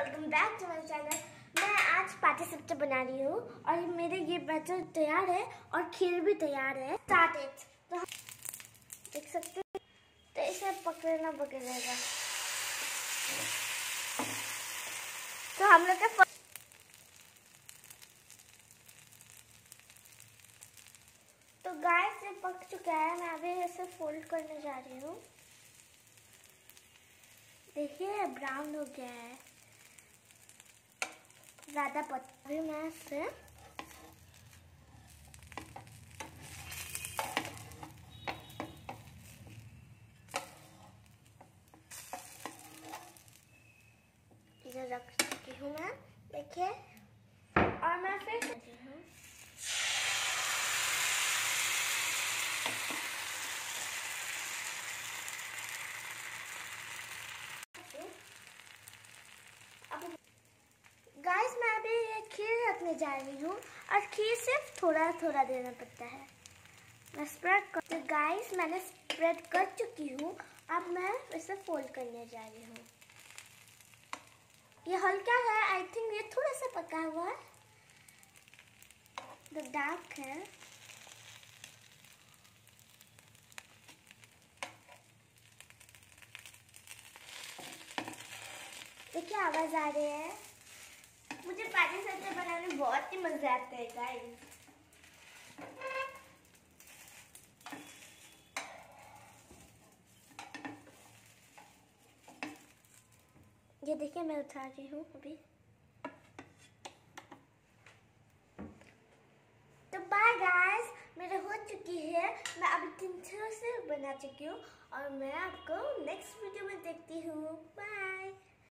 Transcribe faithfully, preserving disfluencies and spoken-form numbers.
Welcome back to my channel. मैं आज party सब्जी बना रही हूँ और मेरे ये बैटर तैयार है और खीर भी तैयार है। Start it. तो देख सकते हैं, तो इसे पकड़ना पकड़ेगा। तो हम लोग का तो गाइस ये पक चुका है। मैं अभी इसे फोल्ड करने जा रही हूँ। देखिए ब्राउन हो गया है, ज्यादा पतला भी। मैं इसे इधर रख चुकी हूँ मैं, देखिए। और मैं फिर करती हूँ। गाइस मैं अभी ये खीर रखने जा रही हूँ और खीर सिर्फ थोड़ा थोड़ा देना पड़ता है। मैं स्प्रेड कर तो गाइस मैंने स्प्रेड कर चुकी हूँ। अब मैं इसे फोल्ड करने जा रही हूँ। ये हल्का है, आई थिंक ये थोड़ा सा पका हुआ है, तो डार्क है। देखिए आवाज आ रही है। मुझे पार्टी सब्जी बनाने में बहुत ही मजा आता है गाइस। ये देखिए मैं उठा रही हूँ अभी। तो बाय गाइस, मेरे हो चुकी है। मैं अभी तीन तरह से बना चुकी हूँ और मैं आपको नेक्स्ट वीडियो में देखती हूँ। बाय।